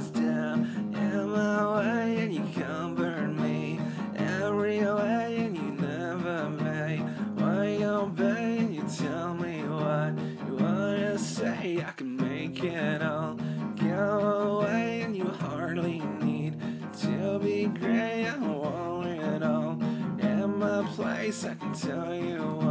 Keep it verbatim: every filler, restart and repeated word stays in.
always down in my way, and you comfort me every way, and you never pay. Why you pay and you tell me what you wanna say? I can make it all go away, and you hardly need to be great. I want it all in my place. I can tell you what